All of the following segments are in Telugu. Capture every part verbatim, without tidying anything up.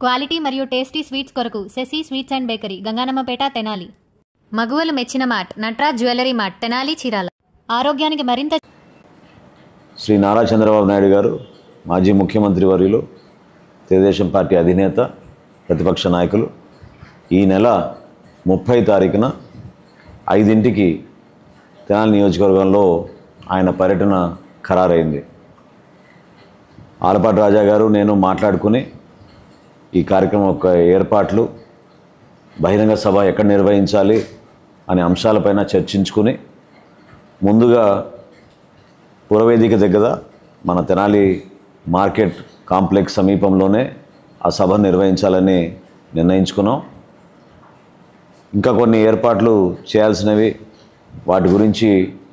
క్వాలిటీ మరియు టేస్టీ స్వీట్స్ కొరకు Sashi sweets and bakery, Ganganammapeta, Tenali. మగువలు మెచ్చిన mart Nataraj jewellery mart, Tenali, Chirala. ఆరోగ్యానికి మరింత. శ్రీ నారా చంద్రబాబు నాయుడు గారు, మాజీ ముఖ్యమంత్రి వర్యులు, తెలుగుదేశం పార్టీ అధినేత, ప్రతిపక్ష నాయకులు ఈ నెల ముప్పై తారీఖున ఐదింటికి తెనాలి నియోజకవర్గంలో ఆయన పర్యటన ఖరారైంది. ఆలపాటి రాజా గారు నేను మాట్లాడుకుని ఈ కార్యక్రమం యొక్క ఏర్పాట్లు, బహిరంగ సభ ఎక్కడ నిర్వహించాలి అనే అంశాలపైన చర్చించుకుని ముందుగా పురవేదిక దగ్గర మన తెనాలి మార్కెట్ కాంప్లెక్స్ సమీపంలోనే ఆ సభ నిర్వహించాలని నిర్ణయించుకున్నాం. ఇంకా కొన్ని ఏర్పాట్లు చేయాల్సినవి, వాటి గురించి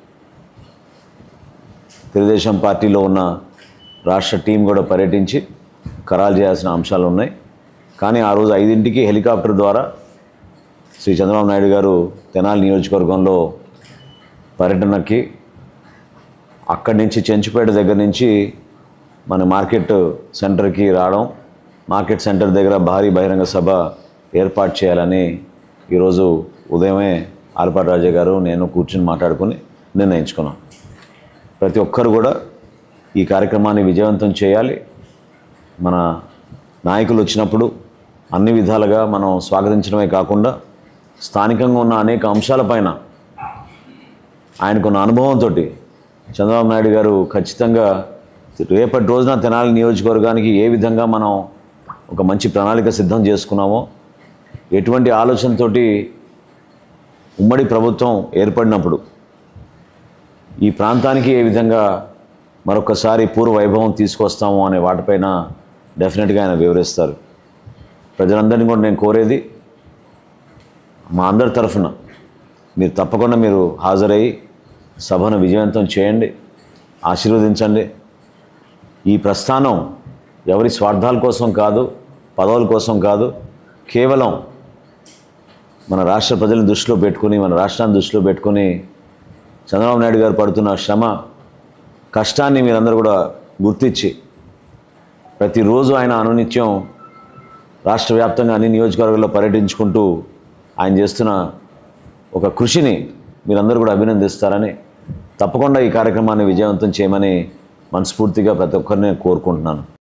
తెలుగుదేశం పార్టీలో ఉన్న రాష్ట్ర టీం కూడా పర్యటించి ఖరారు చేయాల్సిన అంశాలు ఉన్నాయి. కానీ ఆ రోజు ఐదింటికి హెలికాప్టర్ ద్వారా శ్రీ చంద్రబాబు నాయుడు గారు తెనాలి నియోజకవర్గంలో పర్యటనకి, అక్కడి నుంచి చెంచుపేట దగ్గర నుంచి మన మార్కెట్ సెంటర్కి రావడం, మార్కెట్ సెంటర్ దగ్గర భారీ బహిరంగ సభ ఏర్పాటు చేయాలని ఈరోజు ఉదయమే ఆలపాటి రాజా గారు నేను కూర్చుని మాట్లాడుకుని నిర్ణయించుకున్నాం. ప్రతి ఒక్కరు కూడా ఈ కార్యక్రమాన్ని విజయవంతం చేయాలి. మన నాయకులు వచ్చినప్పుడు అన్ని విధాలుగా మనం స్వాగతించడమే కాకుండా స్థానికంగా ఉన్న అనేక అంశాలపైన ఆయనకున్న అనుభవంతో చంద్రబాబు నాయుడు గారు ఖచ్చితంగా రేపటి రోజున తెనాలి నియోజకవర్గానికి ఏ విధంగా మనం ఒక మంచి ప్రణాళిక సిద్ధం చేసుకున్నామో, ఎటువంటి ఆలోచనతో ఉమ్మడి ప్రభుత్వం ఏర్పడినప్పుడు ఈ ప్రాంతానికి ఏ విధంగా మరొకసారి పూర్వ వైభవం తీసుకొస్తాము అనే వాటిపైన డెఫినెట్గా ఆయన వివరిస్తారు. ప్రజలందరినీ కూడా నేను కోరేది, మా అందరి తరఫున మీరు తప్పకుండా మీరు హాజరయ్యి సభను విజయవంతం చేయండి, ఆశీర్వదించండి. ఈ ప్రస్థానం ఎవరి స్వార్థాల కోసం కాదు, పదవుల కోసం కాదు, కేవలం మన రాష్ట్ర ప్రజలను దృష్టిలో పెట్టుకుని, మన రాష్ట్రాన్ని దృష్టిలో పెట్టుకుని చంద్రబాబు నాయుడు గారు పడుతున్న శ్రమ, కష్టాన్ని మీరందరూ కూడా గుర్తించి ప్రతిరోజు ఆయన అనునిత్యం రాష్ట్ర వ్యాప్తంగా అన్ని నియోజకవర్గాల్లో పర్యటించుకుంటూ ఆయన చేస్తున్న ఒక కృషిని మీరందరూ కూడా అభినందిస్తారని, తప్పకుండా ఈ కార్యక్రమాన్ని విజయవంతం చేయమని మనస్ఫూర్తిగా ప్రతి ఒక్కరిని కోరుకుంటున్నాను.